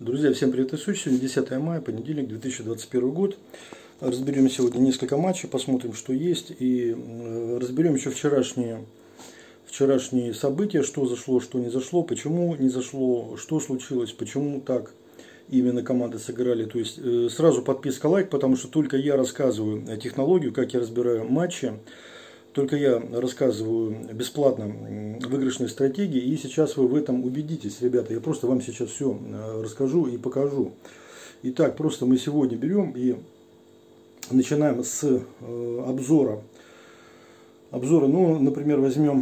Друзья, всем привет из Сочи. Сегодня 10 мая, понедельник, 2021 год. Разберем сегодня несколько матчей, посмотрим, что есть. И разберем еще вчерашние события, что зашло, что не зашло, почему не зашло, что случилось, почему так именно команды сыграли. То есть сразу подписка, лайк, потому что только я рассказываю технологию, как я разбираю матчи. Только я рассказываю бесплатно выигрышные стратегии, и сейчас вы в этом убедитесь, ребята. Я просто вам сейчас все расскажу и покажу. Итак, просто мы сегодня берем и начинаем с обзора. Ну, например, возьмем,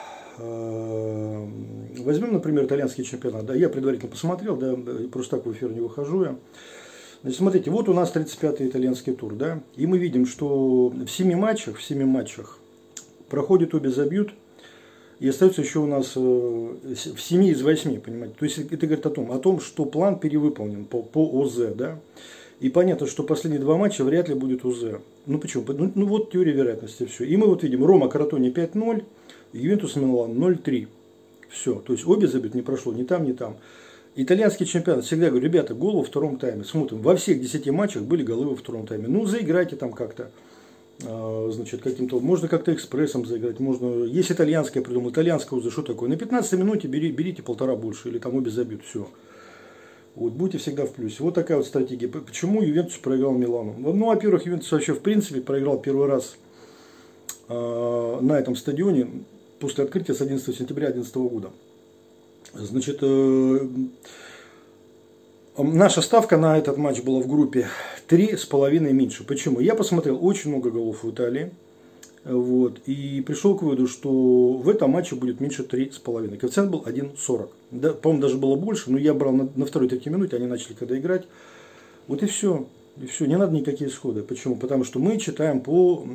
например, итальянский чемпионат. Да, я предварительно посмотрел, да, просто так в эфир не выхожу я. Значит, смотрите, вот у нас 35-й итальянский тур, да, и мы видим, что в 7 матчах проходит, обе забьют, и остается еще у нас в 7 из 8, понимаете. То есть это говорит о том, что план перевыполнен по ОЗ, да. И понятно, что последние 2 матча вряд ли будет ОЗ. Ну почему? Ну вот теория вероятности, все. И мы вот видим, Рома Кротоне 5-0, Ювентус Милан 0-3. Все, то есть обе забьют, не прошло ни там, ни там. Итальянский чемпионат, всегда говорю, ребята, гол во втором тайме. Смотрим, во всех 10 матчах были голы во втором тайме. Ну, заиграйте там как-то. Значит, каким-то, можно как-то экспрессом заиграть, можно, есть итальянское, я придумал, итальянское УЗ, что такое, на 15 минуте берите 1,5 больше, или там обе забьют, все. Вот, будете всегда в плюсе. Вот такая вот стратегия. Почему Ювентус проиграл Милану? Ну, во-первых, Ювентус вообще в принципе проиграл первый раз на этом стадионе после открытия с 11 сентября 2011 года. Значит, наша ставка на этот матч была в группе 3,5 меньше. Почему? Я посмотрел очень много голов в Италии. Вот, и пришел к выводу, что в этом матче будет меньше 3,5. Коэффициент был 1,40. Да, по-моему, даже было больше, но я брал на второй-третьей минуте, они начали когда играть. Вот и все. И все. Не надо никакие исходы. Почему? Потому что мы читаем по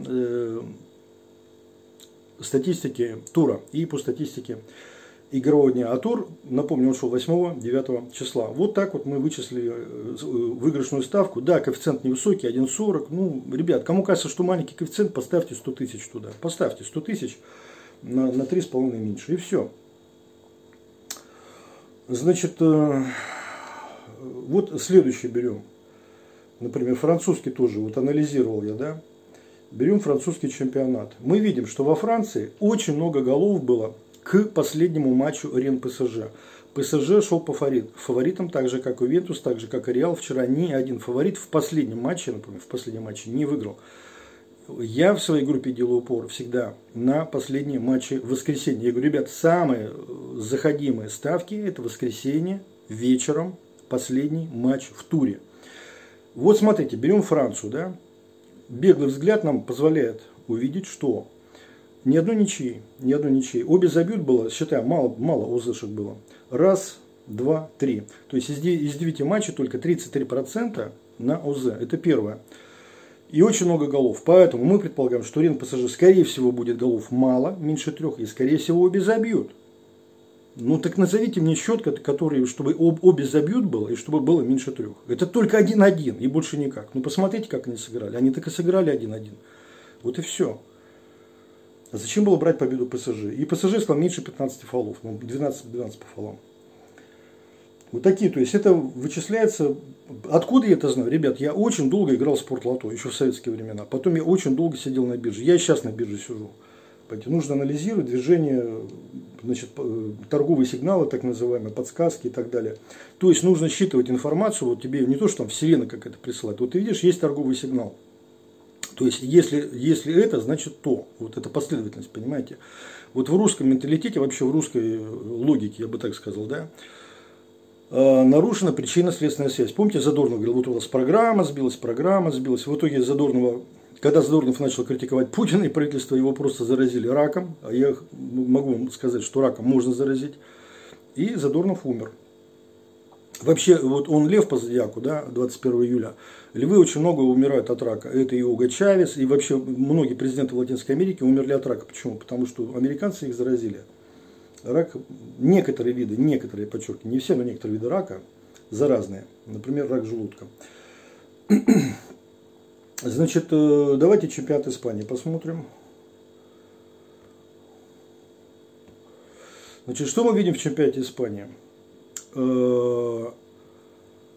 статистике тура и по статистике игрового дня. А тур, напомню, он шел 8-9 числа. Вот так вот мы вычислили выигрышную ставку. Да, коэффициент невысокий, 1,40. Ну, ребят, кому кажется, что маленький коэффициент, поставьте 100 тысяч туда. Поставьте 100 тысяч на 3,5 меньше. И все. Значит, вот следующий берем. Например, французский тоже. Вот анализировал я, да. Берем французский чемпионат. Мы видим, что во Франции очень много голов было к последнему матчу Рен-ПСЖ. ПСЖ шел по фаворитам, так же как и Ювентус, так же как и Реал. Вчера ни один фаворит в последнем матче, например, не выиграл. Я в своей группе делаю упор всегда на последние матчи в воскресенье. Я говорю, ребят, самые заходимые ставки это воскресенье вечером, последний матч в туре. Вот смотрите, берем Францию, да. Беглый взгляд нам позволяет увидеть, что ни одной ничьей. Обе забьют было, считаем, мало ОЗшек было. Раз, два, три. То есть из 9 матчей только 33% на ОЗ. Это первое. И очень много голов. Поэтому мы предполагаем, что Рен-ПСЖ скорее всего будет голов мало, меньше 3. И скорее всего обе забьют. Ну так назовите мне счет, который, чтобы обе забьют было и чтобы было меньше 3. Это только 1-1 и больше никак. Ну посмотрите, как они сыграли. Они так и сыграли 1-1. Вот и все. А зачем было брать победу ПСЖ? И ПСЖ стал меньше 15 фолов, 12 по фолам. Вот такие, то есть это вычисляется. Откуда я это знаю? Ребят, я очень долго играл в спортлото, еще в советские времена. Потом я очень долго сидел на бирже. Я и сейчас на бирже сижу. Понимаете, нужно анализировать движение, значит, торговые сигналы, так называемые, подсказки и так далее. То есть нужно считывать информацию, вот тебе не то, что там вселенная какая-то присылает. Вот ты видишь, есть торговый сигнал. То есть, если это, значит то. Вот это последовательность, понимаете. Вот в русском менталитете, вообще в русской логике, я бы так сказал, да, нарушена причинно-следственная связь. Помните, Задорнов говорил, вот у вас программа сбилась. В итоге когда Задорнов начал критиковать Путина и правительство, его просто заразили раком. А я могу вам сказать, что раком можно заразить. И Задорнов умер. Вообще, вот он лев по зодиаку, да, 21 июля. Львы очень много умирают от рака. Это и Уго Чавес, и вообще многие президенты в Латинской Америке умерли от рака. Почему? Потому что американцы их заразили. Рак, некоторые виды, подчеркиваю, не все, но некоторые виды рака заразные. Например, рак желудка. Значит, давайте чемпионат Испании посмотрим. Значит, что мы видим в чемпионате Испании?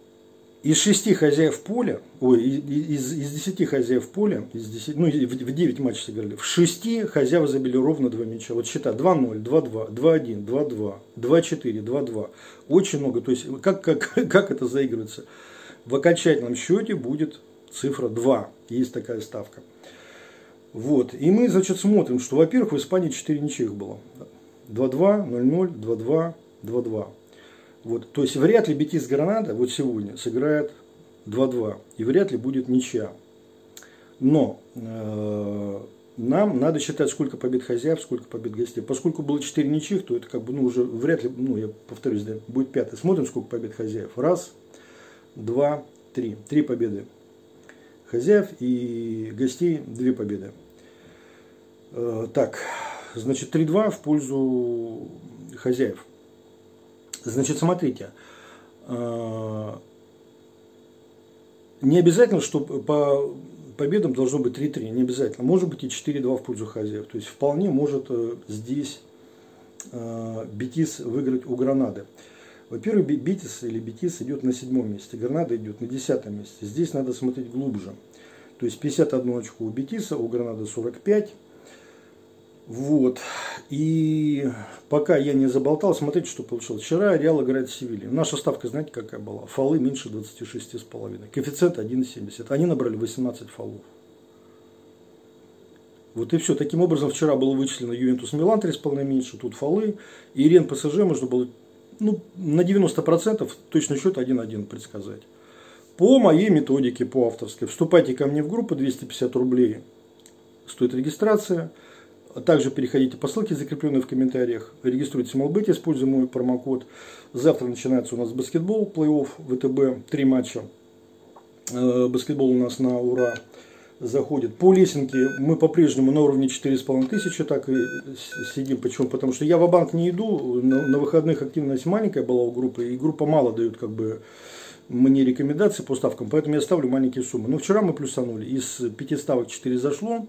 Из 6 хозяев поля, из 10 хозяев поля, из 10, ну, в 9 матчей сыграли, в 6 хозяева забили ровно 2 мяча. Вот счета 2-0, 2-2, 2-1, 2-2, 2-4, 2-2. Очень много. То есть, как это заигрывается? В окончательном счете будет цифра 2. Есть такая ставка. Вот. И мы, значит, смотрим, что, во-первых, в Испании 4 ничьих было. 2-2, 0-0, 2-2, 2-2. Вот, то есть вряд ли Бетис Гранада вот сегодня сыграет 2-2 и вряд ли будет ничья. Но нам надо считать, сколько побед хозяев, сколько побед гостей. Поскольку было 4 ничьих, то это как бы, ну, уже вряд ли, ну, я повторюсь, да, будет 5. Смотрим, сколько побед хозяев. 1, 2, 3. 3 победы хозяев и гостей 2 победы. Так, значит, 3-2 в пользу хозяев. Значит, смотрите, не обязательно, что по победам должно быть 3-3, не обязательно. Может быть и 4-2 в пользу хозяев. То есть вполне может здесь Бетис выиграть у Гранады. Во-первых, Бетис или Бетис идет на 7-м месте, Гранада идет на 10-м месте. Здесь надо смотреть глубже. То есть 51 очко у Бетиса, у Гранады 45. Вот. И пока я не заболтал, смотрите, что получилось. Вчера Реал играет с Севильей. Наша ставка, знаете, какая была? Фолы меньше 26,5. Коэффициент 1,70. Они набрали 18 фолов. Вот и все. Таким образом, вчера было вычислено Ювентус Милан 3,5 меньше. Тут фолы. И Рен ПСЖ можно было, ну, на 90% точный счет 1-1 предсказать. По моей методике, по авторской. Вступайте ко мне в группу, 250 рублей стоит регистрация. Также переходите по ссылке, закрепленной в комментариях. Регистрируйтесь в MLBet, используя мой промокод. Завтра начинается у нас баскетбол, плей-офф ВТБ, 3 матча. Баскетбол у нас на ура заходит. По лесенке мы по-прежнему на уровне 4500, так и сидим. Почему? Потому что я в банк не иду. На выходных активность маленькая была у группы, и группа мало дает как бы мне рекомендации по ставкам, поэтому я ставлю маленькие суммы. Но вчера мы плюсанули. Из 5 ставок 4 зашло.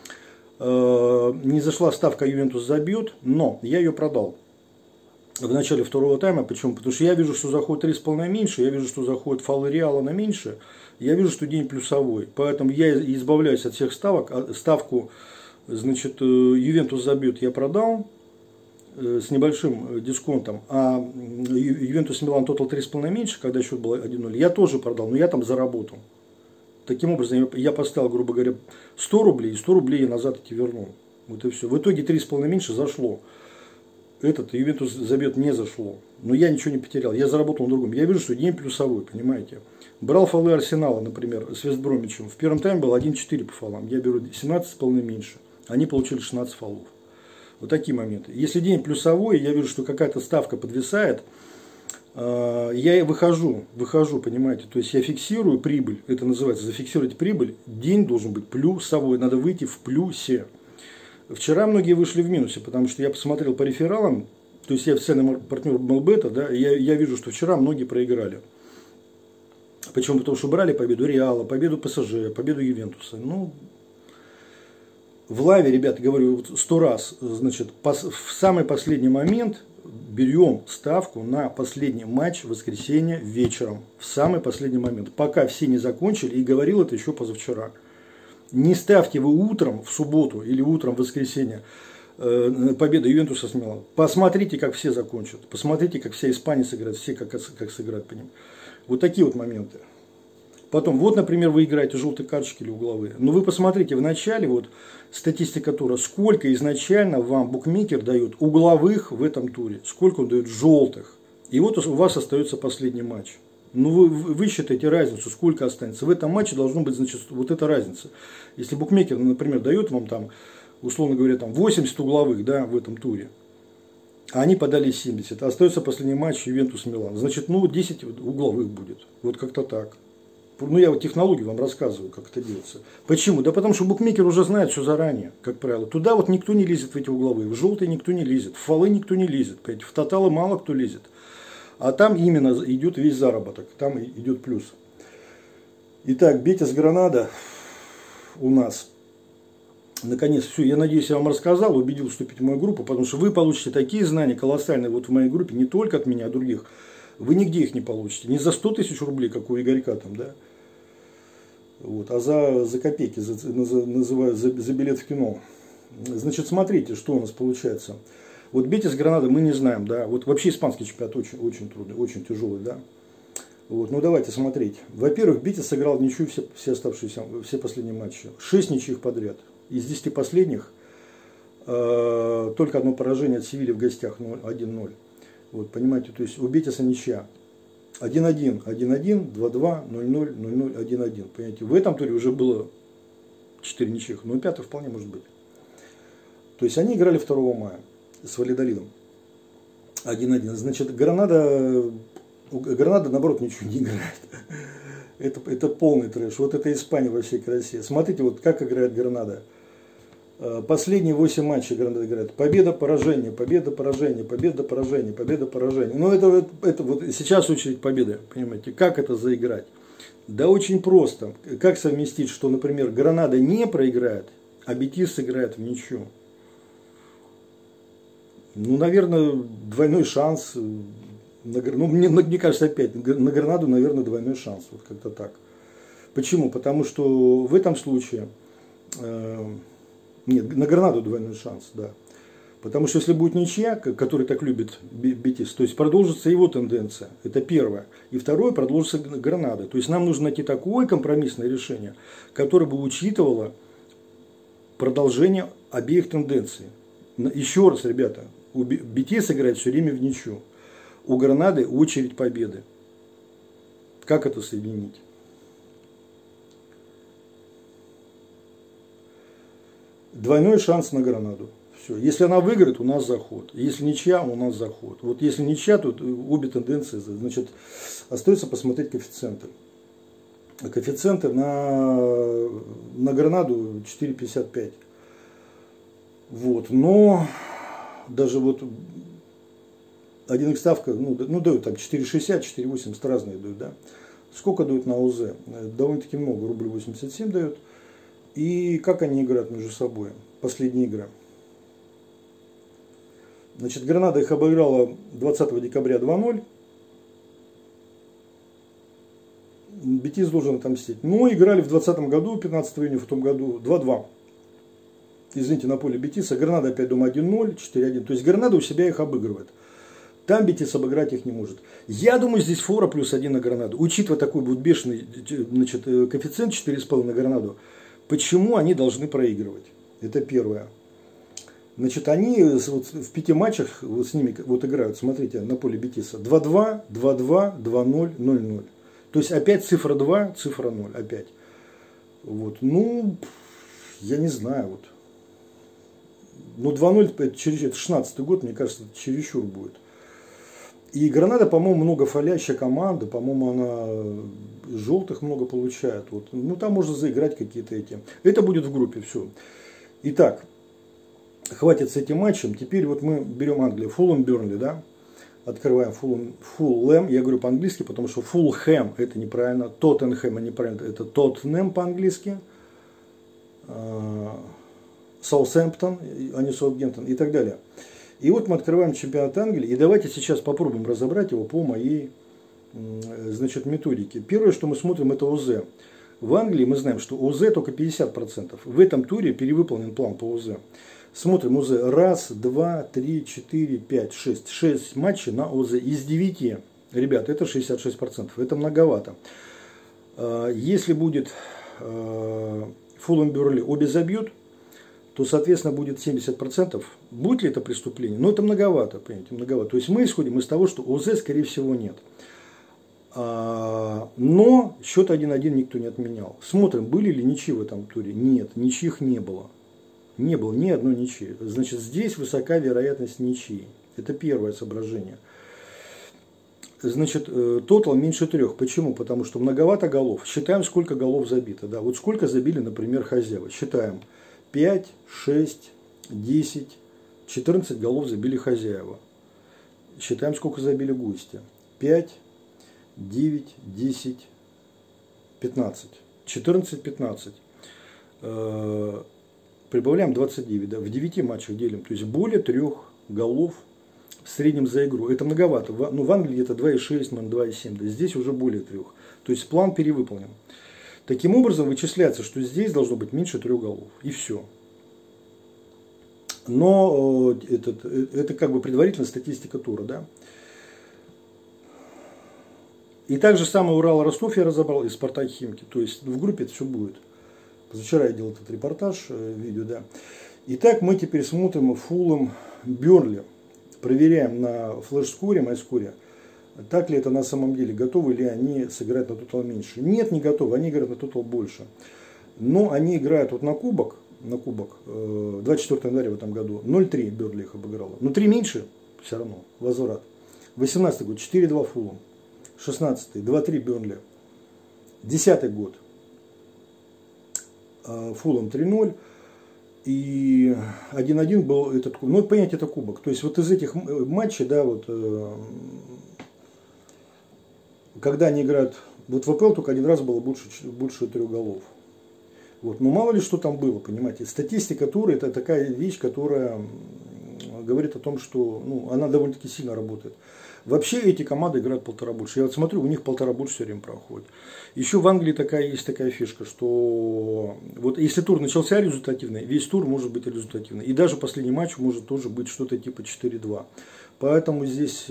Не зашла ставка Ювентус забьет, но я ее продал в начале второго тайма. Почему? Потому что я вижу, что заходит 3,5 меньше, я вижу, что заходит фолы Реала на меньше, я вижу, что день плюсовой. Поэтому я избавляюсь от всех ставок. Ставку, значит, Ювентус забьет я продал с небольшим дисконтом, а Ювентус Милан тотал 3,5 меньше, когда счет был 1-0, я тоже продал, но я там заработал. Таким образом, я поставил, грубо говоря, 100 рублей, и 100 рублей я назад эти вернул. Вот и все. В итоге 3,5 меньше зашло. Этот Ювентус забьет не зашло. Но я ничего не потерял. Я заработал на другом. Я вижу, что день плюсовой, понимаете. Брал фолы Арсенала, например, с Вестбромичем. В первом тайме было 1,4 по фолам. Я беру 17,5 меньше. Они получили 16 фолов. Вот такие моменты. Если день плюсовой, я вижу, что какая-то ставка подвисает, я выхожу, понимаете, то есть я фиксирую прибыль, это называется зафиксировать прибыль, день должен быть плюсовой, надо выйти в плюсе. Вчера многие вышли в минусе, потому что я посмотрел по рефералам, то есть я официальный партнер MLBet, да, я вижу, что вчера многие проиграли. Почему? Потому что брали победу Реала, победу ПСЖ, победу Ювентуса. Ну, в лайве, ребята, говорю 100 раз, значит, в самый последний момент берем ставку на последний матч в воскресенье вечером. В самый последний момент. Пока все не закончили. И говорил это еще позавчера. Не ставьте вы утром в субботу или утром в воскресенье победу Ювентуса с Миланом. Посмотрите, как все закончат. Посмотрите, как вся Испания сыграет. Все как сыграют по ним. Вот такие вот моменты. Потом, вот, например, вы играете желтые карточки или угловые. Но вы посмотрите в начале, вот статистика тура, сколько изначально вам букмекер дает угловых в этом туре, сколько он дает желтых. И вот у вас остается последний матч. Ну, вы считаете разницу, сколько останется. В этом матче должно быть, значит, вот эта разница. Если букмекер, например, дает вам там, условно говоря, там 80 угловых, да, в этом туре, а они подали 70, а остается последний матч Ювентус-Милан, значит, ну, 10 угловых будет. Вот как-то так. Ну, я вот технологию вам рассказываю, как это делается. Почему? Да потому что букмекер уже знает все заранее, как правило. Туда вот никто не лезет в эти угловые, в желтые никто не лезет, в фолы никто не лезет, в тоталы мало кто лезет. А там именно идет весь заработок, там идет плюс. Итак, Бетис Гранада у нас. Наконец, все, я надеюсь, я вам рассказал, убедил вступить в мою группу, потому что вы получите такие знания колоссальные вот в моей группе, не только от меня, а от других. вы нигде их не получите. Не за 100 тысяч рублей, как у Игорька там, да, вот, а за копейки, называют за билет в кино. Значит, смотрите, что у нас получается. Вот Бетис Гранада мы не знаем, да. Вот вообще испанский чемпионат очень трудный, очень тяжелый, да. Вот, ну давайте смотреть. Во-первых, Бетис сыграл в ничью все последние матчи. 6 ничьих подряд. Из 10 последних только одно поражение от Севильи в гостях 1-0. Вот, понимаете, то есть у Бетиса ничья. 1-1, 1-1, 2-2, 0-0, 0-0, 1-1. Понимаете, в этом туре уже было 4 ничьих, но 5 вполне может быть. То есть они играли 2 мая с Валladолидом. 1-1. Значит, Гранада, наоборот, ничего не играет. Это полный трэш. Вот это Испания во всей красе. Смотрите, вот как играет Гранада. Последние 8 матчей Гранада играет. Победа, поражение, победа, поражение, победа, поражение, победа, поражение. Но это вот сейчас очередь победы. Понимаете, как это заиграть? Да очень просто. Как совместить, что, например, Гранада не проиграет, а Бетис сыграет в ничью? Ну, наверное, двойной шанс. Ну, мне кажется, опять, на Гранаду, наверное, двойной шанс. Вот как-то так. Почему? Потому что в этом случае... Нет, на Гранаду двойной шанс, да. Потому что если будет ничья, который так любит Бетис, то есть продолжится его тенденция. Это первое. И второе, продолжится Гранада. То есть нам нужно найти такое компромиссное решение, которое бы учитывало продолжение обеих тенденций. Еще раз, ребята, у Бетис играет все время в ничью. У Гранады очередь победы. Как это соединить? Двойной шанс на Гранаду. Все. Если она выиграет, у нас заход. Если ничья, у нас заход. Вот если ничья, то обе тенденции. Значит, остается посмотреть коэффициенты. Коэффициенты на Гранаду 4,55. Вот. Но даже вот 1х ставка, ну дают там 4,60, 4,80, разные дают, да. Сколько дают на ОЗ? Довольно-таки много, рубль 87 дают. И как они играют между собой? Последние игры. Значит, Гранада их обыграла 20 декабря 2-0. Бетис должен отомстить. Но играли в 2020 году, 15 июня в том году 2-2. Извините, на поле Бетиса. Гранада опять дома 1-0, 4-1. То есть Гранада у себя их обыгрывает. Там Бетис обыграть их не может. Я думаю, здесь фора +1 на Гранаду. Учитывая такой вот бешеный, значит, коэффициент 4,5 на Гранаду. Почему они должны проигрывать? Это первое. Значит, они вот в 5 матчах вот с ними вот играют, смотрите, на поле Бетиса. 2-2, 2-2, 2-0, 0-0. То есть опять цифра 2, цифра 0, опять. Вот, ну, я не знаю, вот. Ну, 2-0, это 16-й год, мне кажется, это чересчур будет. И Гранада, по-моему, много фалящая команда, по-моему, она желтых много получает. Вот. Ну, там можно заиграть какие-то эти. Это будет в группе, все. Итак, хватит с этим матчем. Теперь вот мы берем Англию. Фулхэм, Бернли, да? Открываем Фулхэм. Я говорю по-английски, потому что Фулхэм это неправильно. Тоттенхэм неправильно. Это Тоттенхэм по-английски. Саутгемптон, а не Саутгемптон и так далее. И вот мы открываем чемпионат Англии, и давайте сейчас попробуем разобрать его по моей, значит, методике. Первое, что мы смотрим, это ОЗ. В Англии мы знаем, что ОЗ только 50%. В этом туре перевыполнен план по ОЗ. Смотрим ОЗ. 1, 2, 3, 4, 5, 6. 6 матчей на ОЗ. Из 9, ребят, это 66%. Это многовато. Если будет Фулхэм, Бернли обе забьют, то, соответственно, будет 70%. Будет ли это преступление? Но это многовато, понимаете, многовато. То есть мы исходим из того, что ОЗ, скорее всего, нет. Но счет 1-1 никто не отменял. Смотрим, были ли ничьи в этом туре? Нет, ничьих не было. Не было ни одной ничьи. Значит, здесь высока вероятность ничьи. Это первое соображение. Значит, тотал меньше 3. Почему? Потому что многовато голов. Считаем, сколько голов забито. Да, вот сколько забили, например, хозяева. Считаем. 5, 6, 10, 14 голов забили хозяева. Считаем, сколько забили гости. 5, 9, 10, 15. 14, 15. Прибавляем 29. Да, в 9 матчах делим. То есть более 3 голов в среднем за игру. Это многовато. Ну, в Англии это 2,6, 2,7. Да, здесь уже более 3. То есть план перевыполнен. Таким образом вычисляется, что здесь должно быть меньше 3 голов. И все. Но это как бы предварительная статистика тура. Да? И также самое Урал-Ростов я разобрал и Спартак-Химки. То есть в группе это все будет. Позавчера я делал этот репортаж, видео, да. Итак, мы теперь смотрим Фулхэм Бернли. Проверяем на флеш-скоре, майскоре, так ли это на самом деле, готовы ли они сыграть на тотал меньше. Нет, не готовы, они играют на тотал больше. Но они играют вот на кубок 24 января в этом году, 0-3 Бернли их обыграла. Но 3 меньше, все равно, возврат. 18 год, 4-2 Фулхэм. 16-й, 2-3 Бернли. 10-й год, Фулхэм 3-0. И 1-1 был этот кубок. Ну, понять, это кубок. То есть вот из этих матчей, да, вот, когда они играют, вот в АПЛ только один раз было больше 3 голов. Вот. Но мало ли что там было, понимаете. Статистика тура это такая вещь, которая говорит о том, что ну, она довольно-таки сильно работает. Вообще эти команды играют 1,5 больше. Я вот смотрю, у них 1,5 больше все время проходит. Еще в Англии есть такая фишка, что вот если тур начался результативный, весь тур может быть результативный. И даже последний матч может тоже быть что-то типа 4-2. Поэтому здесь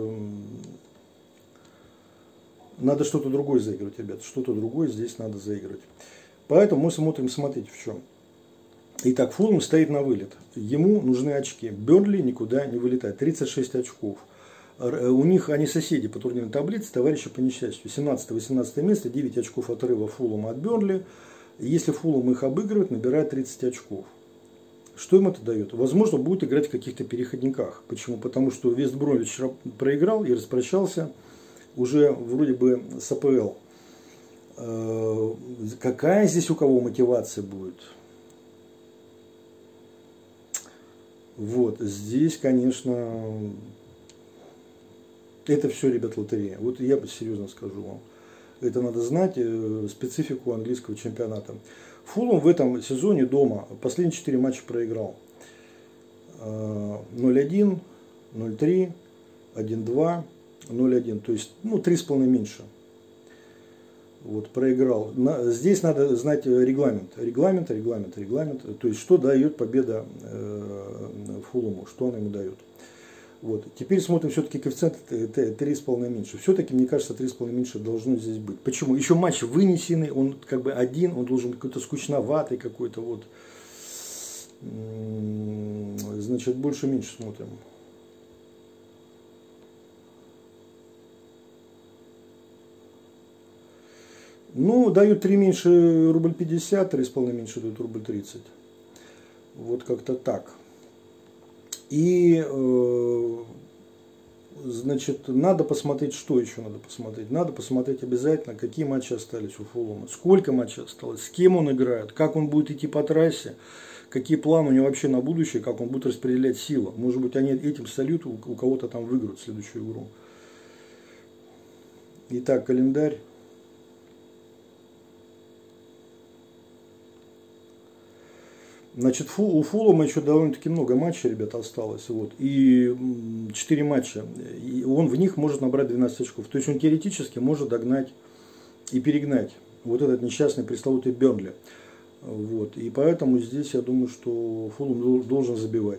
надо что-то другое заигрывать, ребят. Что-то другое здесь надо заигрывать. Поэтому мы смотрим, смотрите в чем. Итак, Фулхэм стоит на вылет. Ему нужны очки. Бернли никуда не вылетает. 36 очков. У них они соседи по турнирной таблице, товарищи по несчастью. 17-18 место, 9 очков отрыва Фулхэма от Бернли. Если Фулхэм их обыгрывает, набирает 30 очков. Что им это дает? Возможно, будет играть в каких-то переходниках. Почему? Потому что Вест Бромвич проиграл и распрощался уже вроде бы с АПЛ. Какая здесь у кого мотивация будет? Вот, здесь, конечно, это все, ребят, лотерея. Вот я серьезно скажу вам. Это надо знать, специфику английского чемпионата. Фулхэм в этом сезоне дома последние 4 матча проиграл. 0-1, 0-3, 1-2, 0-1. То есть, ну, 3,5 меньше. Вот, проиграл. Здесь надо знать регламент. Регламент. То есть, что дает победа Фулхэму, что она ему дает. Вот. Теперь смотрим все-таки коэффициент 3,5 меньше. Все-таки, мне кажется, 3,5 меньше должно здесь быть. Почему? Еще матч вынесенный, он как бы один, он должен быть какой-то скучноватый какой-то. Вот. Значит, больше-меньше смотрим. Ну, дают 3 меньше рубль 50, 3,5 меньше дают рубль 30. Вот как-то так. И, значит, надо посмотреть, что еще надо посмотреть. Надо посмотреть обязательно, какие матчи остались у Фулхэма, сколько матчей осталось, с кем он играет, как он будет идти по трассе, какие планы у него вообще на будущее, как он будет распределять силы. Может быть, они этим салют у кого-то там выиграют следующую игру. Итак, календарь. Значит, у Фулхэма еще довольно-таки много матчей, ребята, осталось. Вот. И 4 матча. И он в них может набрать 12 очков. То есть он теоретически может догнать и перегнать вот этот несчастный пресловутый Бернли. Вот. И поэтому здесь я думаю, что Фулхэм должен забивать.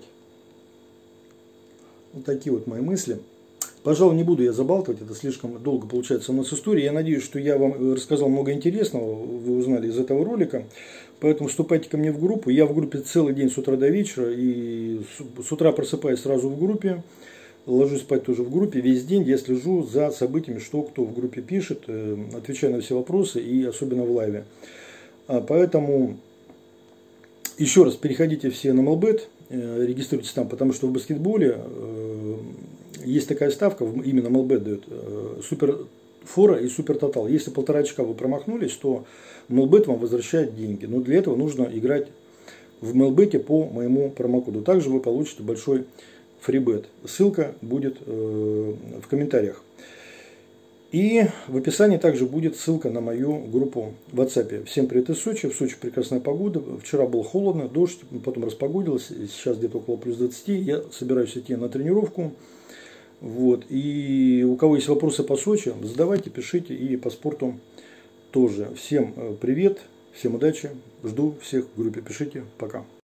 Вот такие вот мои мысли. Пожалуй, не буду я забалтывать, это слишком долго получается у нас история. Я надеюсь, что я вам рассказал много интересного, вы узнали из этого ролика. Поэтому вступайте ко мне в группу. Я в группе целый день с утра до вечера. И с утра просыпаюсь сразу в группе. Ложусь спать тоже в группе. Весь день я слежу за событиями, что кто в группе пишет. Отвечаю на все вопросы и особенно в лайве. Поэтому еще раз переходите все на MLBet. Регистрируйтесь там, потому что в баскетболе есть такая ставка, именно MLBet дает, супер фора и супер тотал. Если 1,5 очка вы промахнулись, то MLBet вам возвращает деньги. Но для этого нужно играть в MLBet по моему промокоду. Также вы получите большой фрибет. Ссылка будет в комментариях. И в описании также будет ссылка на мою группу в WhatsApp. Всем привет из Сочи. В Сочи прекрасная погода. Вчера было холодно, дождь, потом распогодилось. Сейчас где-то около плюс 20. Я собираюсь идти на тренировку. Вот. И у кого есть вопросы по Сочи, задавайте, пишите, и по спорту тоже. Всем привет, всем удачи, жду всех в группе, пишите, пока.